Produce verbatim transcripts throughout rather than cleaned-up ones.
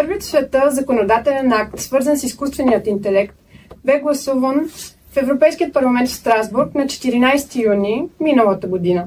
Първият в света законодателен акт, свързан с изкуственият интелект, бе гласуван в Европейският парламент в Страсбург на четиринайсети юни миналата година.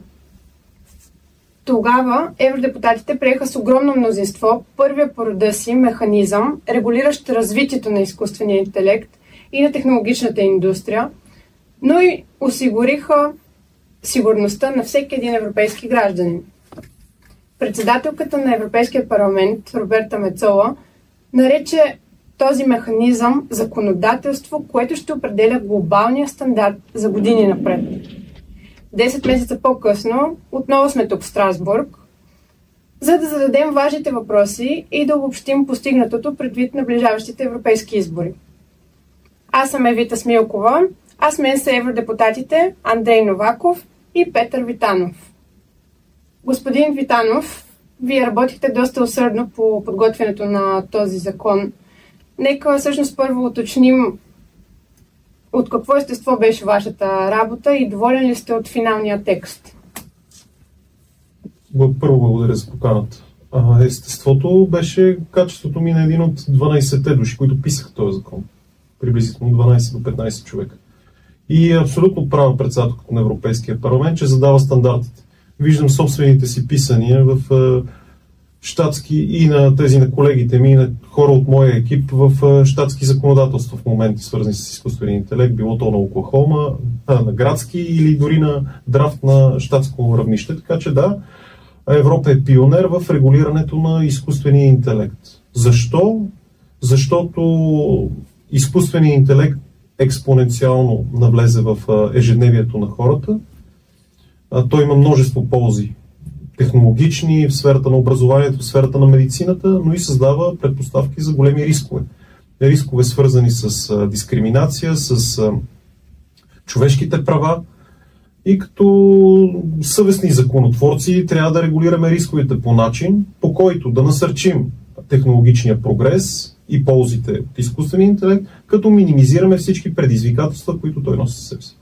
Тогава евродепутатите приеха с огромно мнозинство първия по рода си механизъм, регулиращ развитието на изкуствения интелект и на технологичната индустрия, но и осигуриха сигурността на всеки един европейски гражданин. Председателката на Европейския парламент Роберта Мецола нарече този механизъм законодателство, което ще определя глобалния стандарт за години напред. Десет месеца по-късно отново сме тук в Страсбург, за да зададем важните въпроси и да обобщим постигнатото предвид наближаващите европейски избори. Аз съм Евита Смилкова, а с мен са евродепутатите Андрей Новаков и Петър Витанов. Господин Витанов, вие работихте доста усърдно по подготвянето на този закон. Нека всъщност първо уточним от какво естество беше вашата работа и доволен ли сте от финалния текст? Първо благодаря за поканата. Естеството беше качеството ми на един от дванайсетте души, които писаха този закон. Приблизително дванайсет до петнайсет човека. И е абсолютно права председателката на Европейския парламент, че задава стандартите. Виждам собствените си писания в щатски и на тези на колегите ми, и на хора от моя екип в щатски законодателства в момента, свързани с изкуствения интелект, било то на Оклахома, на градски или дори на драфт на щатско равнище. Така че да, Европа е пионер в регулирането на изкуствения интелект. Защо? Защото изкуственият интелект експоненциално навлезе в ежедневието на хората. Той има множество ползи. Технологични, в сферата на образованието, в сферата на медицината, но и създава предпоставки за големи рискове. Рискове свързани с а, дискриминация, с а, човешките права. И като съвестни законотворци трябва да регулираме рисковете по начин, по който да насърчим технологичния прогрес и ползите от изкуствения интелект, като минимизираме всички предизвикателства, които той носи със себе си.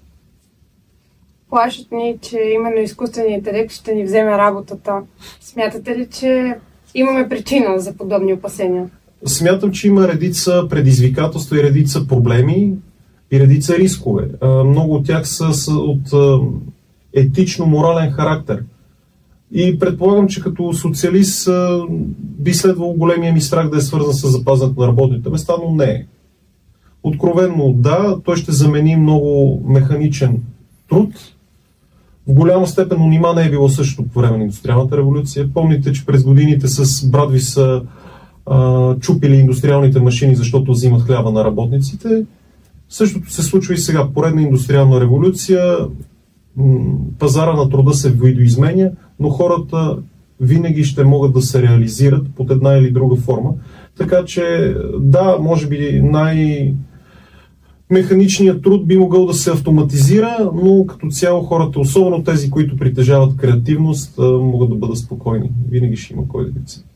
Плашат ни, че именно изкуственият интелект ще ни вземе работата. Смятате ли, че имаме причина за подобни опасения? Смятам, че има редица предизвикателства и редица проблеми и редица рискове. Много от тях са от етично-морален характер. И предполагам, че като социалист би следвало големия ми страх да е свързан с запазването на работните места, но не е. Откровенно да, той ще замени много механичен труд. В голяма степен, но нима не е било същото по време на индустриалната революция. Помните, че през годините с брадви са а, чупили индустриалните машини, защото взимат хляба на работниците. Същото се случва и сега. Поредна индустриална революция, м- пазара на труда се видоизменя, но хората винаги ще могат да се реализират под една или друга форма. Така че, да, може би най- механичният труд би могъл да се автоматизира, но като цяло хората, особено тези, които притежават креативност, могат да бъдат спокойни. Винаги ще има кой да ги цени.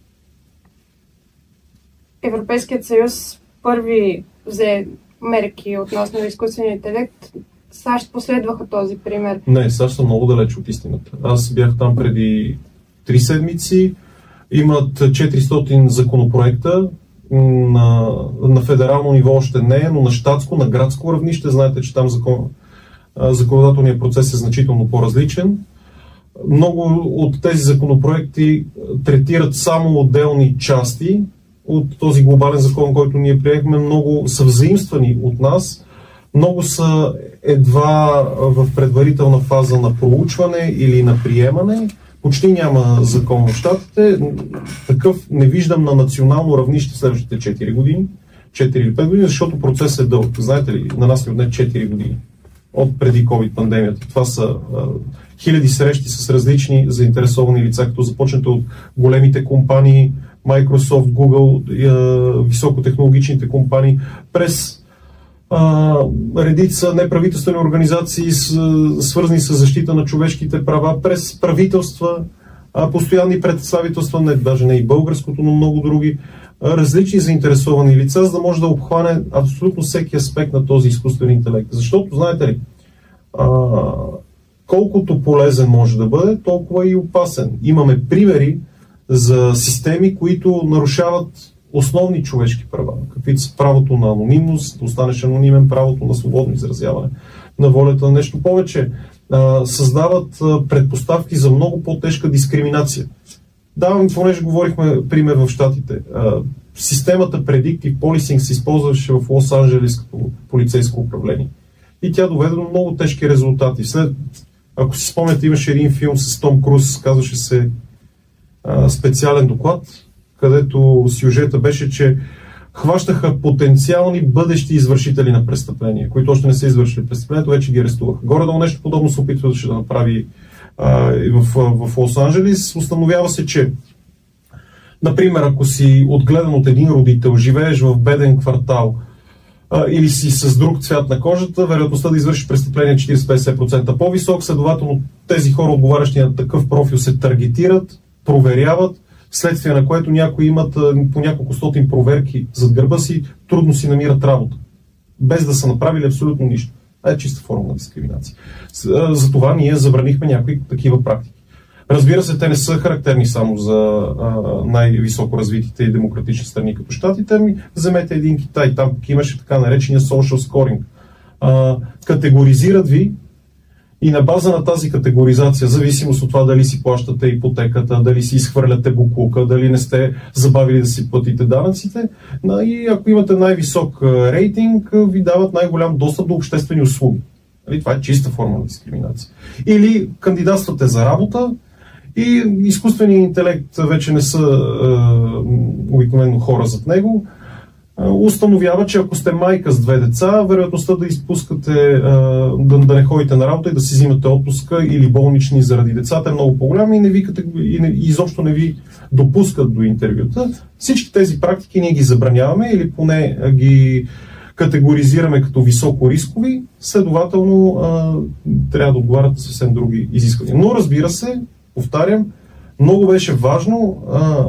Европейският съюз първи взе мерки относно изкуствения интелект. САЩ последваха този пример. Не, САЩ са много далеч от истината. Аз бях там преди три седмици. Имат четиристотин законопроекта. На, на федерално ниво още не е, но на щатско, на градско равнище, знаете, че там закон, законодателният процес е значително по-различен. Много от тези законопроекти третират само отделни части от този глобален закон, който ние приехме. Много са взаимствани от нас, много са едва в предварителна фаза на проучване или на приемане. Почти няма закон в щатите. Такъв не виждам на национално равнище в следващите четири години, четири или пет години, защото процесът е дълъг. Знаете ли, на нас ни отне четири години от преди COVID пандемията. Това са а, хиляди срещи с различни заинтересовани лица, като започнете от големите компании, Microsoft, Google, а, високотехнологичните компании, през Uh, редица неправителствени организации, с, свързани с защита на човешките права, през правителства, uh, постоянни представителства, не, даже не и българското, но много други, uh, различни заинтересовани лица, за да може да обхване абсолютно всеки аспект на този изкуствен интелект. Защото, знаете ли, uh, колкото полезен може да бъде, толкова и опасен. Имаме примери за системи, които нарушават основни човешки права, каквито са правото на анонимност, да останеш анонимен, правото на свободно изразяване на волята на нещо повече, а, създават а, предпоставки за много по-тежка дискриминация. Давам, понеже говорихме пример в Щатите. А, системата Predictive Policing се използваше в Лос-Анджелес като полицейско управление. И тя доведе до много тежки резултати. След, ако си спомняте, имаше един филм с Том Круз, казваше се а, Специален доклад, където сюжета беше, че хващаха потенциални бъдещи извършители на престъпления, които още не са извършили престъплението, вече ги арестуваха. Горе-долу нещо подобно се опитваше да направи а, и в, в Лос-Анджелес. Установява се, че например, ако си отгледан от един родител, живееш в беден квартал а, или си с друг цвят на кожата, вероятността да извършиш престъпление е четирийсет до петдесет процента по-висок, следователно тези хора, отговарящи на такъв профил, се таргетират, проверяват, следствие на което някои имат а, по няколко стотин проверки зад гърба си, трудно си намират работа, без да са направили абсолютно нищо. Това е чиста форма на дискриминация. Затова ние забранихме някои такива практики. Разбира се, те не са характерни само за а, най-високо развитите и демократични страни като Щатите, ами вземете един Китай, там имаше така наречения social scoring. А, категоризират ви и на база на тази категоризация, зависимост от това дали си плащате ипотеката, дали си изхвърляте буклука, дали не сте забавили да си платите данъците, и ако имате най-висок рейтинг, ви дават най-голям достъп до обществени услуги. Това е чиста форма на дискриминация. Или кандидатствате за работа, и изкуственият интелект вече не са е, обикновено хора зад него, е, установява, че ако сте майка с две деца, вероятността да изпускате, е, да, да не ходите на работа и да си взимате отпуска или болнични заради децата е много по-голяма и, не ви, и, не, и изобщо не ви допускат до интервюта. Всички тези практики ние ги забраняваме или поне ги категоризираме като високо рискови, следователно а, трябва да отговарят съвсем други изисквания. Но разбира се, повтарям, много беше важно а,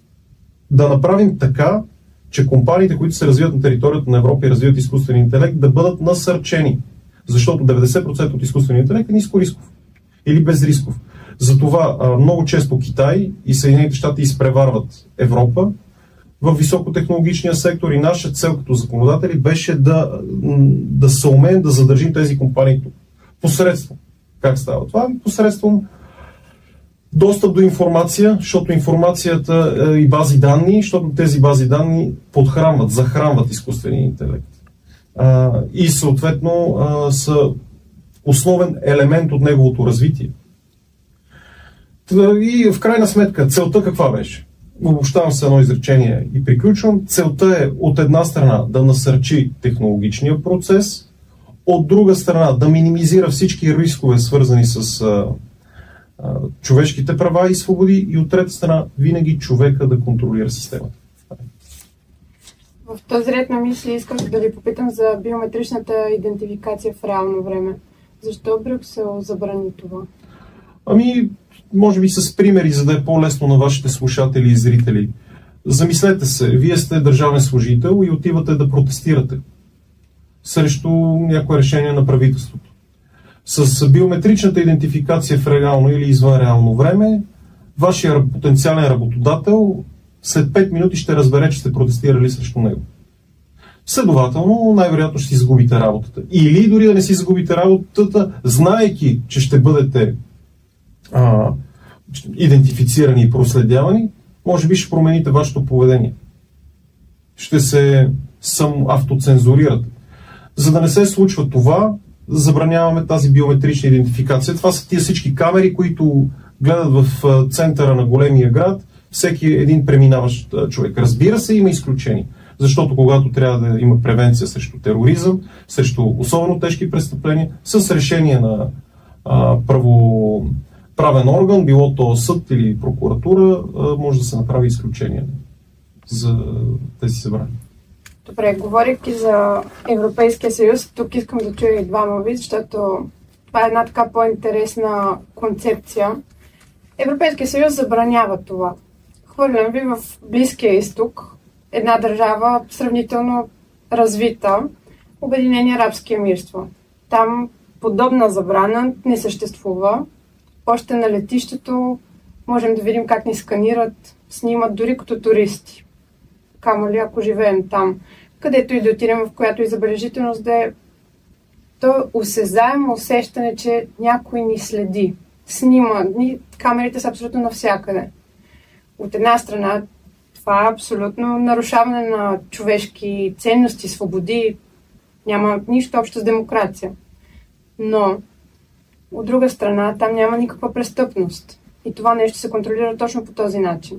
да направим така, че компаниите, които се развиват на територията на Европа и развиват изкуствен интелект, да бъдат насърчени. Защото деветдесет процента от изкуствения интелект е ниско рисков или безрисков. Затова а, много често Китай и Съединените щати изпреварват Европа в високотехнологичния сектор и наша цел като законодатели беше да, да се умеем да задържим тези компании тук. Посредством. Как става това? Посредством достъп до информация, защото информацията е и бази данни, защото тези бази данни подхранват, захранват изкуствения интелект. А, и съответно а, са основен елемент от неговото развитие. И в крайна сметка, целта каква беше? Обобщавам се едно изречение и приключвам. Целта е от една страна да насърчи технологичния процес, от друга страна да минимизира всички рискове, свързани с а, а, човешките права и свободи, и от трета страна винаги човека да контролира системата. В този ред на мисли искам да ви попитам за биометричната идентификация в реално време. Защо Брюксел забрани това? Ами, може би с примери, за да е по-лесно на вашите слушатели и зрители. Замислете се, вие сте държавен служител и отивате да протестирате срещу някое решение на правителството. С биометричната идентификация в реално или извън реално време, вашия потенциален работодател след пет минути ще разбере, че сте протестирали срещу него. Следователно, най-вероятно ще си изгубите работата. Или дори да не си изгубите работата, знаейки, че ще бъдете а, идентифицирани и проследявани, може би ще промените вашето поведение. Ще се сам автоцензурирате. За да не се случва това, забраняваме тази биометрична идентификация. Това са тия всички камери, които гледат в центъра на големия град всеки един преминаващ човек. Разбира се, има изключения. Защото когато трябва да има превенция срещу тероризъм, срещу особено тежки престъпления, с решение на а, право, правен орган, било то съд или прокуратура, а, може да се направи изключение за тези събрания. Добре, говорейки за Европейския съюз, тук искам да чуя и двама ви, защото това е една така по-интересна концепция. Европейския съюз забранява това. Хвърлям ви в Близкия изток, една държава сравнително развита, Обединени арабски емирства. Там подобна забрана не съществува. Още на летището можем да видим как ни сканират, снимат дори като туристи. камо ли ако живеем там, където и да отидем, в която и забележителност да е, то осезаемо усещане, че някой ни следи, снима. Камерите са абсолютно навсякъде. От една страна, това е абсолютно нарушаване на човешки ценности, свободи. Няма нищо общо с демокрация. Но, от друга страна, там няма никаква престъпност. И това нещо се контролира точно по този начин.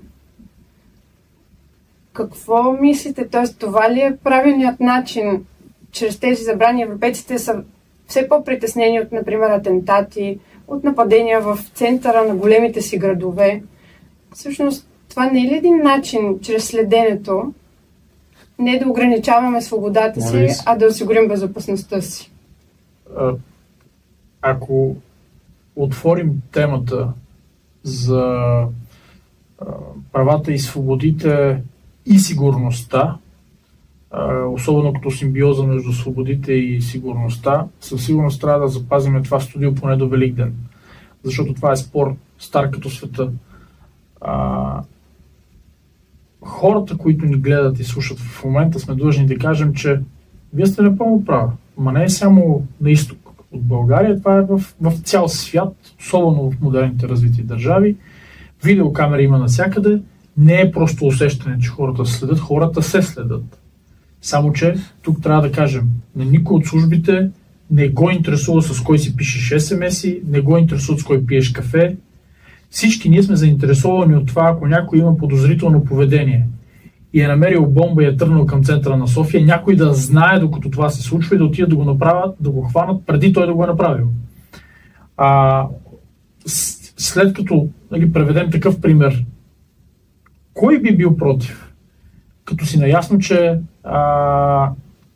Какво мислите? Тоест, това ли е правилният начин? Чрез тези забрани европейците са все по-притеснени от, например, атентати, от нападения в центъра на големите си градове. Всъщност, това не е ли един начин, чрез следенето, не да ограничаваме свободата си, а да осигурим безопасността си? А, ако отворим темата за а, правата и свободите и сигурността, а, особено като симбиоза между свободите и сигурността, със сигурност трябва да запазим това студио поне до Великден. Защото това е спор стар като света. А, хората, които ни гледат и слушат в момента, сме длъжни да кажем, че вие сте напълно права. Ма не е само на изток от България, това е в, в цял свят, особено в модерните развити държави. Видеокамери има навсякъде. Не е просто усещане, че хората следят, хората се следят. Само че тук трябва да кажем, на никой от службите не го интересува с кой си пишеш ес ем ес-и, не го интересува с кой пиеш кафе. Всички ние сме заинтересовани от това, ако някой има подозрително поведение и е намерил бомба и е тръгнал към центъра на София, някой да знае докато това се случва и да отидат да го направят, да го хванат преди той да го е направил. А, след като нали, преведем такъв пример, кой би бил против? Като си наясно, че а,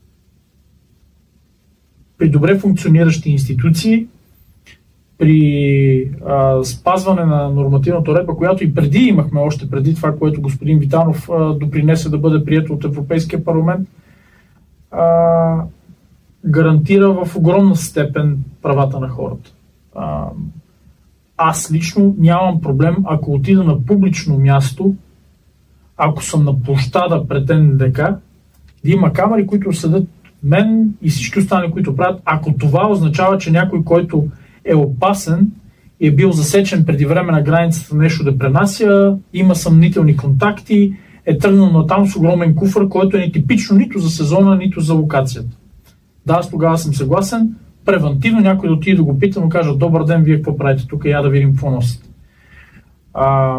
при добре функциониращи институции, при а, спазване на нормативната уредба, която и преди имахме, още преди това, което господин Витанов а, допринесе да бъде прието от Европейския парламент, а, гарантира в огромна степен правата на хората. А, аз лично нямам проблем, ако отида на публично място, ако съм на площада пред Ен Де Ка, да има камери, които следят мен и всички останали, които правят, ако това означава, че някой, който е опасен и е бил засечен преди време на границата нещо да пренася, има съмнителни контакти, е тръгнал натам с огромен куфър, който е нетипично нито за сезона, нито за локацията. Да, аз тогава съм съгласен, превентивно някой да отиде да го пита, му кажа: добър ден, вие какво правите тук, я да видим какво носите. А,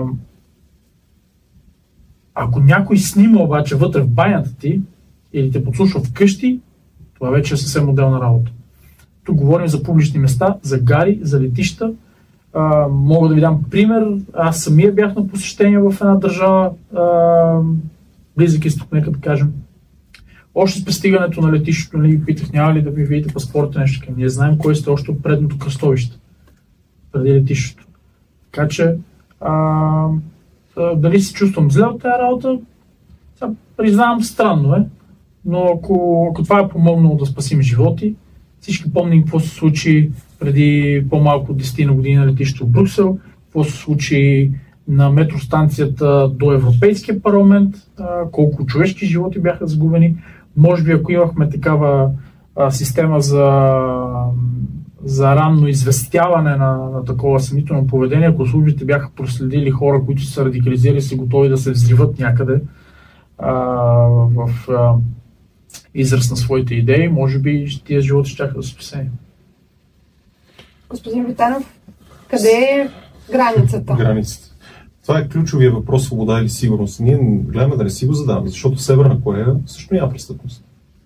ако някой снима обаче вътре в банята ти или те подслушва вкъщи, това вече е съвсем отделна работа. Тук говорим за публични места, за гари, за летища. А, мога да ви дам пример. Аз самия бях на посещение в една държава, а, близък изток, нека да кажем. Още с пристигането на летището, нали, питах: няма ли да ми видите паспорта, нещо към. Ние знаем кой сте още от предното кръстовище, преди летището. Така че, а, а, дали се чувствам зле от тази работа, сега признавам, странно е, но ако, ако това е помогнало да спасим животи, всички помним какво се случи преди по-малко от десет на години на летището в Брюксел, какво се случи на метростанцията до Европейския парламент, колко човешки животи бяха загубени. Може би ако имахме такава а, система за, за ранно известяване на, на такова съмнително поведение, ако службите бяха проследили хора, които са радикализирали, са готови да се взриват някъде а, в а, израз на своите идеи, може би тия животи ще да са спасени. Господин Витанов, къде е границата? Границата. Това е ключовия въпрос: свобода или сигурност. Ние гледаме да не си го задаваме, защото в Северна Корея също няма престъпност.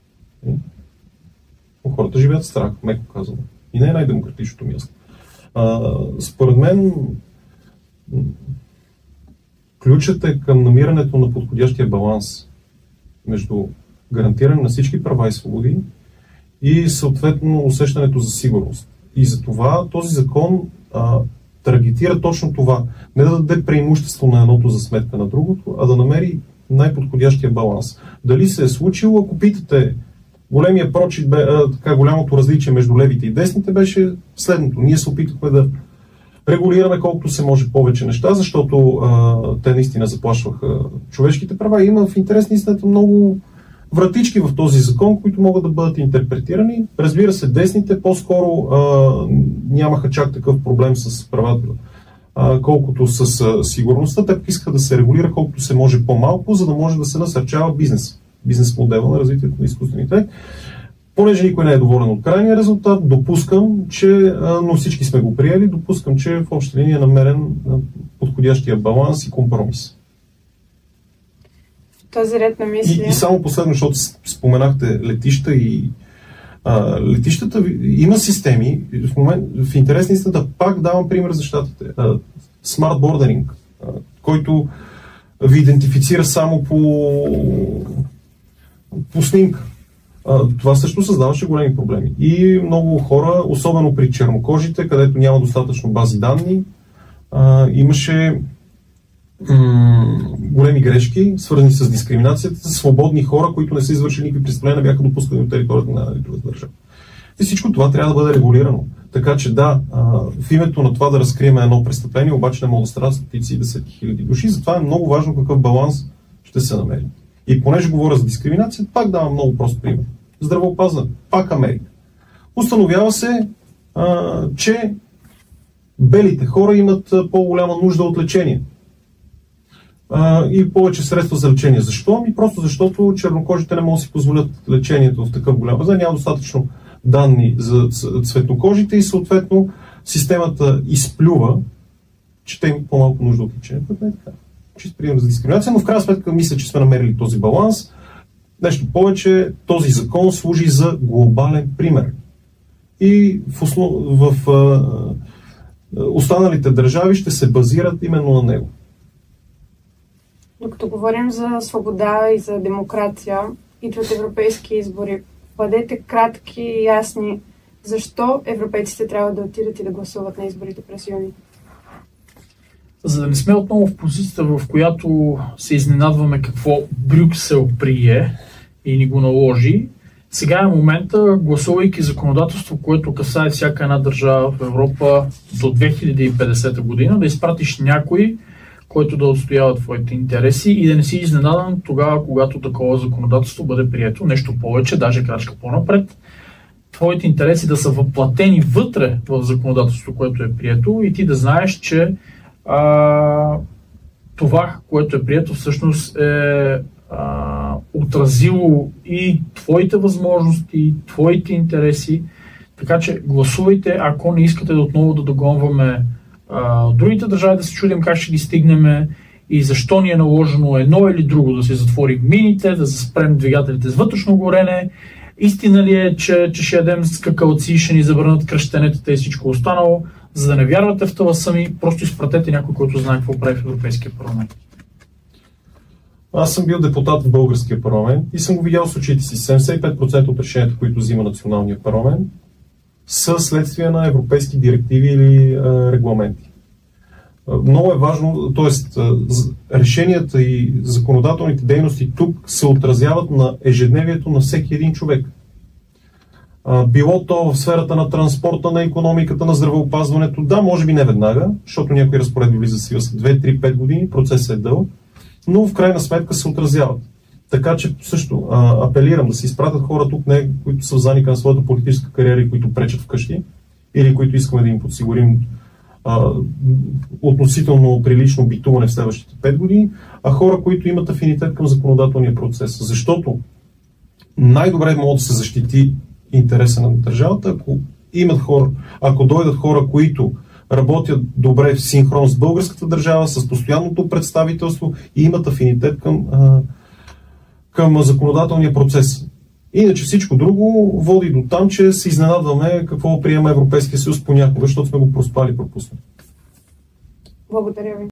Но хората живеят в страх, меко казано. И не е най-демократичното място. А, според мен ключът е към намирането на подходящия баланс между гарантиране на всички права и свободи и съответно усещането за сигурност. И за това този закон а, таргетира точно това. Не да даде преимущество на едното за сметка на другото, а да намери най-подходящия баланс. Дали се е случило, ако питате, големия прочит, бе, а, така, голямото различие между левите и десните беше следното. Ние се опитахме да регулираме колкото се може повече неща, защото а, те наистина заплашваха човешките права. И има в интерес на истината много вратички в този закон, които могат да бъдат интерпретирани. Разбира се, десните по-скоро а, нямаха чак такъв проблем с правата, а, колкото с а, сигурността. Те искаха да се регулира колкото се може по-малко, за да може да се насърчава бизнес. Бизнес модела на развитието на изкуствения интелект. Понеже никой не е доволен от крайния резултат, допускам, че, но всички сме го приели, допускам, че в обща линия е намерен подходящия баланс и компромис. В този ред на мисли... И, и само последно, защото споменахте летища и а, летищата, има системи, в, момент, в интерес на истината, пак давам пример за щатите. Smart Bordering, а, който ви идентифицира само по, по снимка. Това също създаваше големи проблеми. И много хора, особено при чернокожите, където няма достатъчно бази данни, имаше м- големи грешки, свързани с дискриминацията, с свободни хора, които не са извършили никакви престъпления, бяха допускани от територията на друга държава. И всичко това трябва да бъде регулирано. Така че да, в името на това да разкрием едно престъпление, обаче не могат да страдат стотици и десетки хиляди души. Затова е много важно какъв баланс ще се намери. И понеже говоря за дискриминация, пак давам много прост пример. Здравеопазване, пак Америка. Установява се, а, че белите хора имат по-голяма нужда от лечение. А, и повече средства за лечение. Защо? Ами просто защото чернокожите не могат да си позволят лечението в такъв голям размер. Няма достатъчно данни за цветнокожите и съответно системата изплюва, че те имат по-малко нужда от лечение. Това е така. Чист пример за дискриминация, но в крайна сметка мисля, че сме намерили този баланс. Нещо повече, този закон служи за глобален пример. И в, основ... в а, останалите държави ще се базират именно на него. Докато говорим за свобода и за демокрация, идват европейски избори. Бъдете кратки и ясни. Защо европейците трябва да отидат и да гласуват на изборите през юни? За да не сме отново в позицията, в която се изненадваме какво Брюксел прие и ни го наложи, сега е момента, гласувайки законодателство, което касае всяка една държава в Европа до две хиляди и петдесета година, да изпратиш някой, който да отстоява твоите интереси и да не си изненадан тогава, когато такова законодателство бъде прието. Нещо повече, даже крачка по-напред. Твоите интереси да са въплатени вътре в законодателство, което е прието и ти да знаеш, че а, това, което е прието, всъщност е а, отразило и твоите възможности, и твоите интереси. Така че гласувайте, ако не искате да отново да догонваме а, другите държави, да се чудим как ще ги стигнем и защо ни е наложено едно или друго, да се затворим мините, да спрем двигателите с вътрешно горене. Истина ли е, че, че ще ядем скакалци, ще ни забранят кръщенетата и всичко останало? За да не вярвате в това сами, просто изпратете някой, който знае какво прави в Европейския парламент. Аз съм бил депутат в Българския парламент и съм го видял с очите си. седемдесет и пет процента от решенията, които взима националния парламент, са следствие на европейски директиви или а, регламенти. Много е важно, т.е. решенията и законодателните дейности тук се отразяват на ежедневието на всеки един човек. Било то в сферата на транспорта, на икономиката, на здравеопазването. Да, може би не веднага, защото някои разпоредби влизат в сила след две, три, пет години, процесът е дълъг, но в крайна сметка се отразяват. Така че също а, апелирам да се изпратят хора тук, не, които са в заника на своята политическа кариера и които пречат вкъщи, или които искаме да им подсигурим а, относително прилично битуване в следващите пет години, а хора, които имат афинитет към законодателния процес. Защото най-добре могат да се защити интереса на държавата, ако имат хора, ако дойдат хора, които работят добре в синхрон с българската държава, с постоянното представителство и имат афинитет към, а, към законодателния процес. Иначе всичко друго води до там, че се изненадваме какво приема Европейския съюз понякога, защото сме го проспали и пропуснали. Благодаря ви.